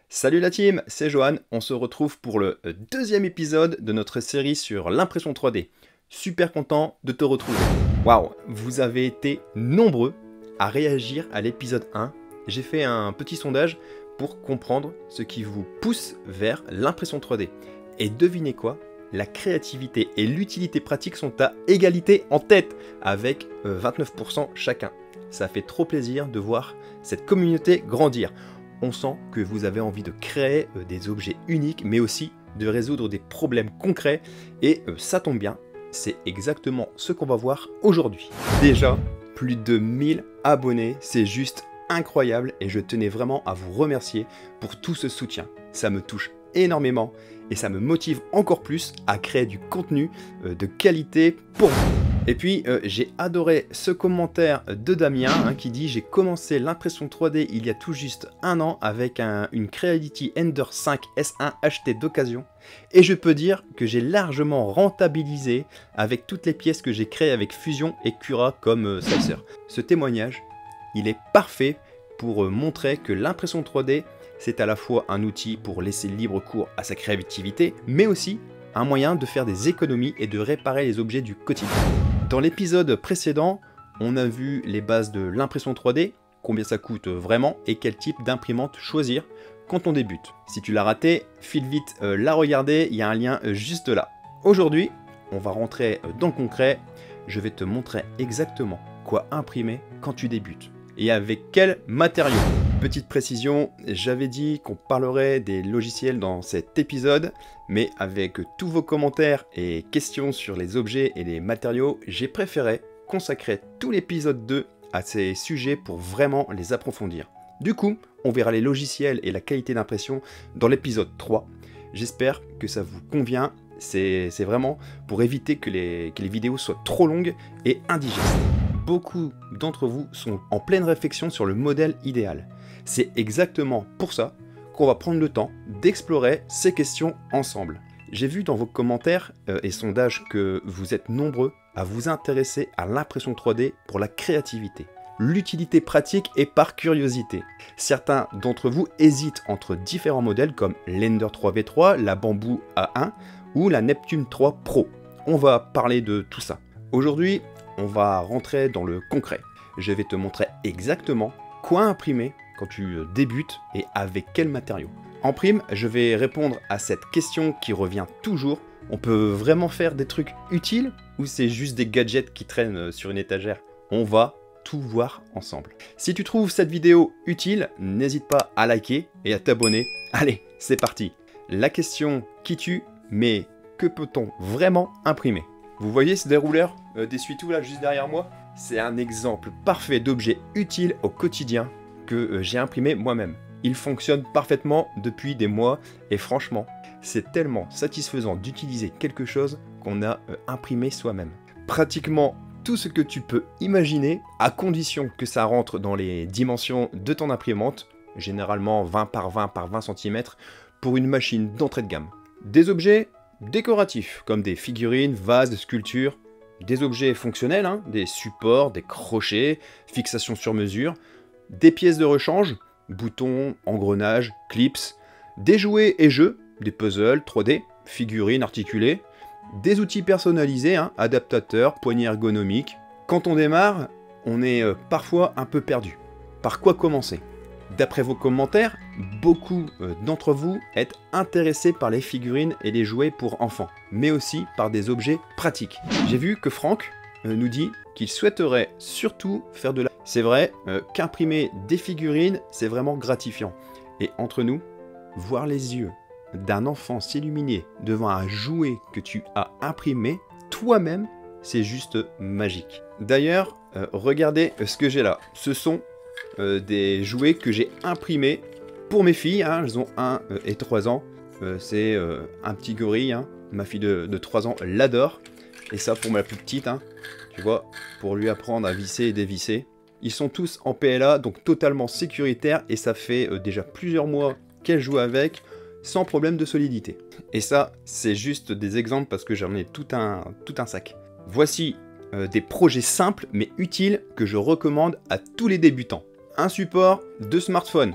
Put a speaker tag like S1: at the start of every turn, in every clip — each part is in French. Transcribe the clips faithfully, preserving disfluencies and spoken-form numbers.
S1: Salut la team, c'est Johan, on se retrouve pour le deuxième épisode de notre série sur l'impression trois D. Super content de te retrouver. Waouh, vous avez été nombreux à réagir à l'épisode un. J'ai fait un petit sondage pour comprendre ce qui vous pousse vers l'impression trois D. Et devinez quoi? La créativité et l'utilité pratique sont à égalité en tête, avec vingt-neuf pour cent chacun. Ça fait trop plaisir de voir cette communauté grandir. On sent que vous avez envie de créer des objets uniques, mais aussi de résoudre des problèmes concrets. Et ça tombe bien, c'est exactement ce qu'on va voir aujourd'hui. Déjà, plus de mille abonnés, c'est juste incroyable et je tenais vraiment à vous remercier pour tout ce soutien. Ça me touche énormément et ça me motive encore plus à créer du contenu de qualité pour vous. Et puis euh, j'ai adoré ce commentaire de Damien hein, qui dit: j'ai commencé l'impression trois D il y a tout juste un an avec un, une Creality Ender cinq S un acheté d'occasion et je peux dire que j'ai largement rentabilisé avec toutes les pièces que j'ai créées avec Fusion et Cura comme euh, Slicer. Ce témoignage, il est parfait pour euh, montrer que l'impression trois D c'est à la fois un outil pour laisser libre cours à sa créativité, mais aussi un moyen de faire des économies et de réparer les objets du quotidien. Dans l'épisode précédent, on a vu les bases de l'impression trois D, combien ça coûte vraiment et quel type d'imprimante choisir quand on débute. Si tu l'as raté, file vite euh, la regarder, il y a un lien euh, juste là. Aujourd'hui, on va rentrer dans le concret, je vais te montrer exactement quoi imprimer quand tu débutes et avec quel matériau. Petite précision, j'avais dit qu'on parlerait des logiciels dans cet épisode, mais avec tous vos commentaires et questions sur les objets et les matériaux, j'ai préféré consacrer tout l'épisode deux à ces sujets pour vraiment les approfondir. Du coup, on verra les logiciels et la qualité d'impression dans l'épisode trois. J'espère que ça vous convient, c'est vraiment pour éviter que les, que les vidéos soient trop longues et indigestes. Beaucoup d'entre vous sont en pleine réflexion sur le modèle idéal. C'est exactement pour ça qu'on va prendre le temps d'explorer ces questions ensemble. J'ai vu dans vos commentaires euh, et sondages que vous êtes nombreux à vous intéresser à l'impression trois D pour la créativité, l'utilité pratique et par curiosité. Certains d'entre vous hésitent entre différents modèles comme l'Ender trois V trois, la Bamboo A un ou la Neptune trois Pro. On va parler de tout ça. Aujourd'hui, on va rentrer dans le concret. Je vais te montrer exactement quoi imprimer quand tu débutes et avec quel matériau. En prime, je vais répondre à cette question qui revient toujours. On peut vraiment faire des trucs utiles ou c'est juste des gadgets qui traînent sur une étagère? On va tout voir ensemble. Si tu trouves cette vidéo utile, n'hésite pas à liker et à t'abonner. Allez, c'est parti. La question qui tue, mais que peut-on vraiment imprimer? Vous voyez ce dérouleur euh, d'essuie-tout là juste derrière moi? C'est un exemple parfait d'objet utile au quotidien que euh, j'ai imprimé moi-même. Il fonctionne parfaitement depuis des mois et franchement, c'est tellement satisfaisant d'utiliser quelque chose qu'on a euh, imprimé soi-même. Pratiquement tout ce que tu peux imaginer, à condition que ça rentre dans les dimensions de ton imprimante, généralement vingt par vingt par vingt centimètres, pour une machine d'entrée de gamme. Des objets décoratifs, comme des figurines, vases, sculptures, des objets fonctionnels, hein, des supports, des crochets, fixations sur mesure, des pièces de rechange, boutons, engrenages, clips, des jouets et jeux, des puzzles trois D, figurines articulées, des outils personnalisés, hein, adaptateurs, poignées ergonomiques. Quand on démarre, on est euh, parfois un peu perdu. Par quoi commencer? D'après vos commentaires, beaucoup euh, d'entre vous êtes intéressés par les figurines et les jouets pour enfants, mais aussi par des objets pratiques. J'ai vu que Franck euh, nous dit qu'il souhaiterait surtout faire de la... C'est vrai euh, qu'imprimer des figurines, c'est vraiment gratifiant. Et entre nous, voir les yeux d'un enfant s'illuminer devant un jouet que tu as imprimé toi-même, c'est juste magique. D'ailleurs, euh, regardez ce que j'ai là. Ce sont euh, des jouets que j'ai imprimés pour mes filles. Hein, elles ont un euh, et trois ans. Euh, c'est euh, un petit gorille. Hein. Ma fille de, de trois ans l'adore. Et ça pour ma plus petite. Hein, tu vois, pour lui apprendre à visser et dévisser. Ils sont tous en P L A, donc totalement sécuritaires. Et ça fait euh, déjà plusieurs mois qu'elle joue avec, sans problème de solidité. Et ça, c'est juste des exemples parce que j'en ai tout un, tout un sac. Voici euh, des projets simples mais utiles que je recommande à tous les débutants. Un support de smartphone.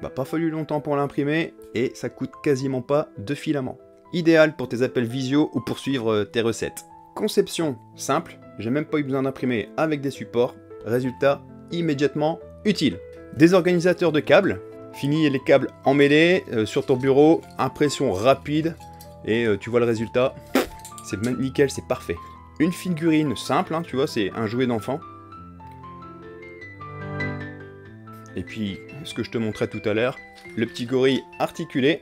S1: bah, pas fallu longtemps pour l'imprimer et ça coûte quasiment pas de filament. Idéal pour tes appels visio ou pour suivre tes recettes. Conception simple, j'ai même pas eu besoin d'imprimer avec des supports, résultat immédiatement utile. Désorganisateur de câbles, fini les câbles emmêlés euh, sur ton bureau, impression rapide et euh, tu vois le résultat, c'est nickel, c'est parfait. Une figurine simple, hein, tu vois, c'est un jouet d'enfant. Et puis, ce que je te montrais tout à l'heure, le petit gorille articulé.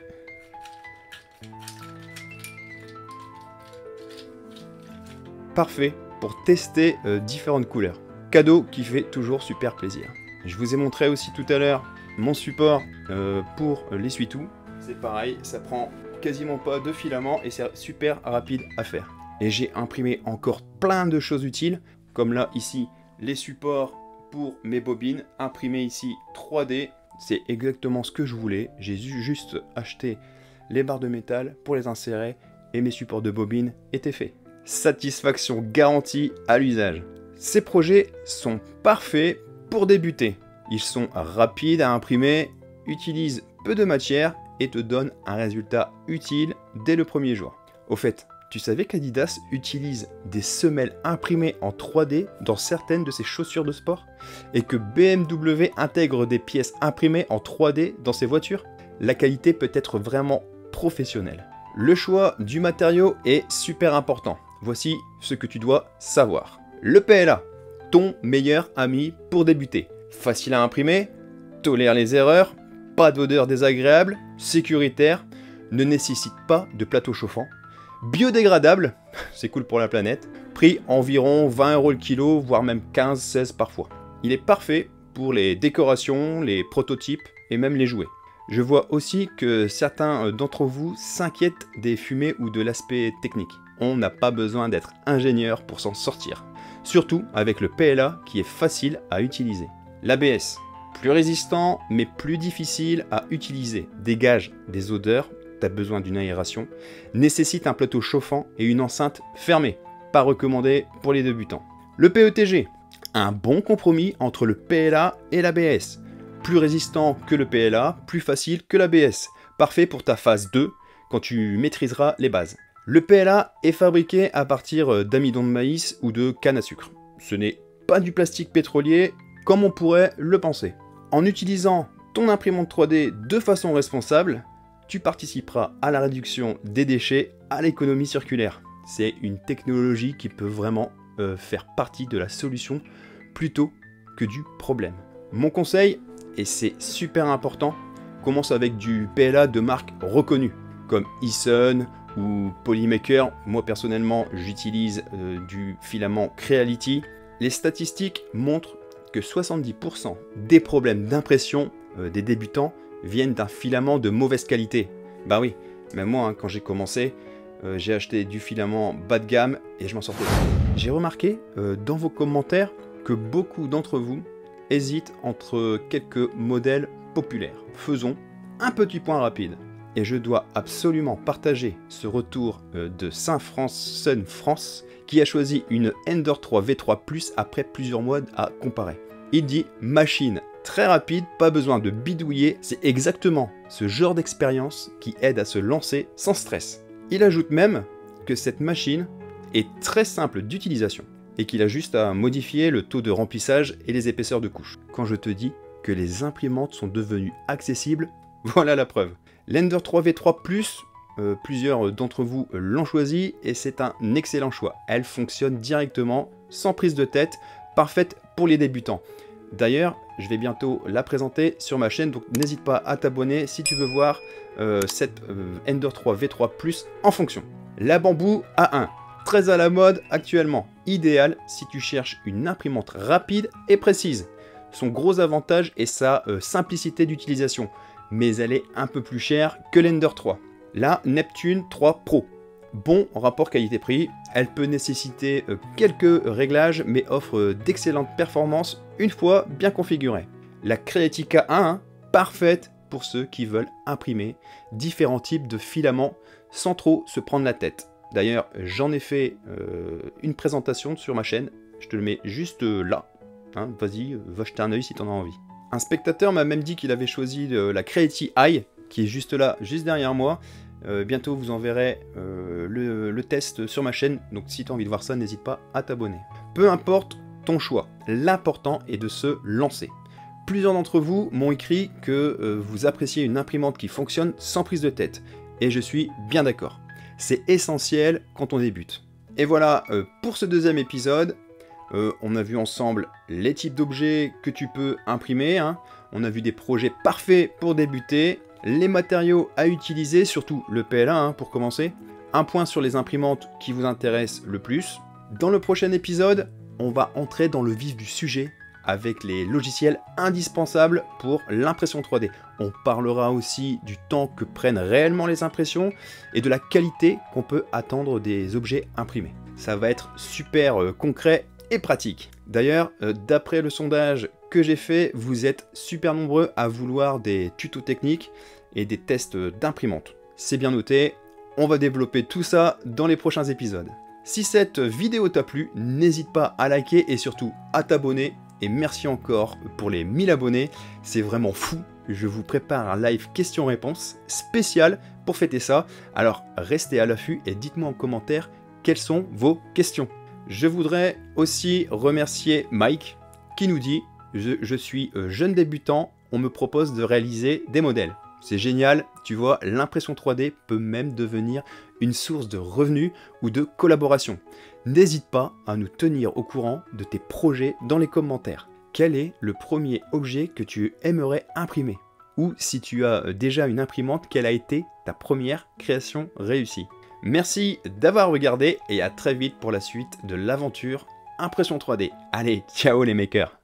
S1: Parfait pour tester euh, différentes couleurs. Cadeau qui fait toujours super plaisir. Je vous ai montré aussi tout à l'heure mon support euh, pour l'essuie-tout. C'est pareil, ça prend quasiment pas de filament et c'est super rapide à faire. Et j'ai imprimé encore plein de choses utiles, comme là, ici, les supports pour mes bobines, imprimés ici trois D, c'est exactement ce que je voulais. J'ai juste acheté les barres de métal pour les insérer et mes supports de bobines étaient faits. Satisfaction garantie à l'usage. Ces projets sont parfaits pour débuter. Ils sont rapides à imprimer, utilisent peu de matière et te donnent un résultat utile dès le premier jour. Au fait, tu savais qu'Adidas utilise des semelles imprimées en trois D dans certaines de ses chaussures de sport? Et que B M W intègre des pièces imprimées en trois D dans ses voitures? La qualité peut être vraiment professionnelle. Le choix du matériau est super important. Voici ce que tu dois savoir. Le P L A, ton meilleur ami pour débuter. Facile à imprimer, tolère les erreurs, pas d'odeur désagréable, sécuritaire, ne nécessite pas de plateau chauffant. Biodégradable, c'est cool pour la planète, prix environ vingt euros le kilo, voire même quinze seize parfois. Il est parfait pour les décorations, les prototypes et même les jouets. Je vois aussi que certains d'entre vous s'inquiètent des fumées ou de l'aspect technique. On n'a pas besoin d'être ingénieur pour s'en sortir. Surtout avec le P L A qui est facile à utiliser. L'A B S, plus résistant mais plus difficile à utiliser, dégage des odeurs, tu as besoin d'une aération, nécessite un plateau chauffant et une enceinte fermée, pas recommandé pour les débutants. Le P E T G, un bon compromis entre le P L A et l'A B S, plus résistant que le P L A, plus facile que l'A B S, parfait pour ta phase deux quand tu maîtriseras les bases. Le P L A est fabriqué à partir d'amidon de maïs ou de canne à sucre. Ce n'est pas du plastique pétrolier comme on pourrait le penser. En utilisant ton imprimante trois D de façon responsable, tu participeras à la réduction des déchets, à l'économie circulaire. C'est une technologie qui peut vraiment euh, faire partie de la solution plutôt que du problème. Mon conseil, et c'est super important, commence avec du P L A de marque reconnue, comme Eason ou Polymaker. Moi personnellement, j'utilise euh, du filament Creality. Les statistiques montrent que soixante-dix pour cent des problèmes d'impression euh, des débutants viennent d'un filament de mauvaise qualité. Bah oui, même moi, hein, quand j'ai commencé, euh, j'ai acheté du filament bas de gamme et je m'en sortais pas. J'ai remarqué euh, dans vos commentaires que beaucoup d'entre vous hésitent entre quelques modèles populaires. Faisons un petit point rapide. Et je dois absolument partager ce retour euh, de Saint-France Sun France qui a choisi une Ender trois V trois plus après plusieurs mois à comparer. Il dit « Machine très rapide, pas besoin de bidouiller, c'est exactement ce genre d'expérience qui aide à se lancer sans stress. » Il ajoute même que cette machine est très simple d'utilisation et qu'il a juste à modifier le taux de remplissage et les épaisseurs de couches. Quand je te dis que les imprimantes sont devenues accessibles, voilà la preuve. L'Ender trois V trois plus, euh, plusieurs d'entre vous l'ont choisi et c'est un excellent choix. Elle fonctionne directement, sans prise de tête, parfaite pour les débutants. D'ailleurs, je vais bientôt la présenter sur ma chaîne, donc n'hésite pas à t'abonner si tu veux voir euh, cette euh, Ender trois V trois plus en fonction. La Bamboo A un, très à la mode actuellement, idéal si tu cherches une imprimante rapide et précise. Son gros avantage est sa euh, simplicité d'utilisation, mais elle est un peu plus chère que l'Ender trois. La Neptune trois Pro, bon rapport qualité-prix, elle peut nécessiter euh, quelques réglages, mais offre euh, d'excellentes performances une fois bien configurée. La Creatica A un, parfaite pour ceux qui veulent imprimer différents types de filaments sans trop se prendre la tête. D'ailleurs, j'en ai fait euh, une présentation sur ma chaîne, je te le mets juste euh, là. Hein, vas-y, va jeter un œil si tu en as envie. Un spectateur m'a même dit qu'il avait choisi euh, la Creality Eye, qui est juste là, juste derrière moi. Euh, bientôt vous enverrez euh, le, le test sur ma chaîne, donc si tu as envie de voir ça, n'hésite pas à t'abonner. Peu importe ton choix, l'important est de se lancer. Plusieurs d'entre vous m'ont écrit que euh, vous appréciez une imprimante qui fonctionne sans prise de tête, et je suis bien d'accord. C'est essentiel quand on débute. Et voilà euh, pour ce deuxième épisode. Euh, on a vu ensemble les types d'objets que tu peux imprimer, hein. On a vu des projets parfaits pour débuter, les matériaux à utiliser, surtout le P L A hein, pour commencer, un point sur les imprimantes qui vous intéressent le plus. Dans le prochain épisode, on va entrer dans le vif du sujet avec les logiciels indispensables pour l'impression trois D. On parlera aussi du temps que prennent réellement les impressions et de la qualité qu'on peut attendre des objets imprimés. Ça va être super euh, concret et pratique. D'ailleurs, euh, d'après le sondage que j'ai fait, vous êtes super nombreux à vouloir des tutos techniques et des tests d'imprimante. C'est bien noté, on va développer tout ça dans les prochains épisodes. Si cette vidéo t'a plu, n'hésite pas à liker et surtout à t'abonner. Et merci encore pour les mille abonnés, c'est vraiment fou. Je vous prépare un live questions-réponses spécial pour fêter ça. Alors restez à l'affût et dites-moi en commentaire quelles sont vos questions. Je voudrais aussi remercier Mike qui nous dit je, je suis jeune débutant, on me propose de réaliser des modèles. C'est génial, tu vois, l'impression trois D peut même devenir une source de revenus ou de collaboration. N'hésite pas à nous tenir au courant de tes projets dans les commentaires. Quel est le premier objet que tu aimerais imprimer? Ou si tu as déjà une imprimante, quelle a été ta première création réussie? Merci d'avoir regardé et à très vite pour la suite de l'aventure Impression trois D. Allez, ciao les makers!